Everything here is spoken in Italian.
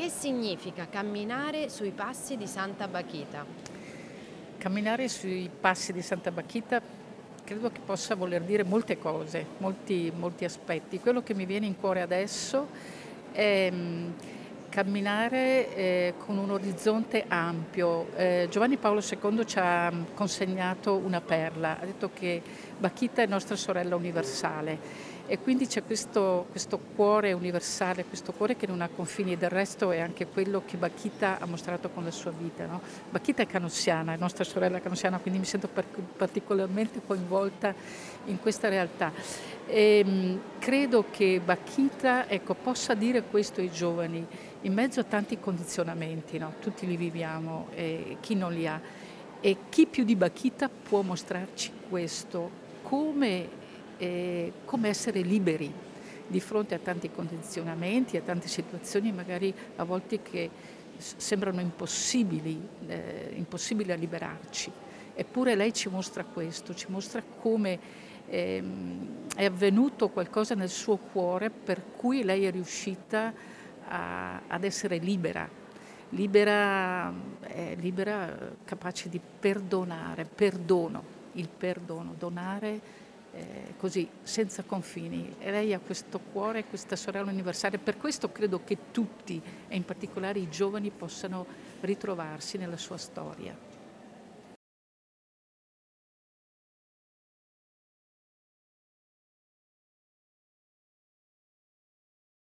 Che significa camminare sui passi di Santa Bakhita? Camminare sui passi di Santa Bakhita credo che possa voler dire molte cose, molti aspetti. Quello che mi viene in cuore adesso è camminare con un orizzonte ampio. Giovanni Paolo II ci ha consegnato una perla, ha detto che Bakhita è nostra sorella universale. E quindi c'è questo cuore universale, questo cuore che non ha confini, del resto è anche quello che Bakhita ha mostrato con la sua vita, no? Bakhita è canossiana, è nostra sorella canossiana, quindi mi sento particolarmente coinvolta in questa realtà. Credo che Bakhita, ecco, possa dire questo ai giovani, in mezzo a tanti condizionamenti, no? Tutti li viviamo, chi non li ha. E chi più di Bakhita può mostrarci questo, come essere liberi di fronte a tanti condizionamenti, a tante situazioni magari a volte che sembrano impossibili a liberarci. Eppure lei ci mostra questo, ci mostra come è avvenuto qualcosa nel suo cuore per cui lei è riuscita ad essere libera, capace di perdonare, il perdono, donare così, senza confini. E lei ha questo cuore, questa sorella universale. Per questo credo che tutti, e in particolare i giovani, possano ritrovarsi nella sua storia.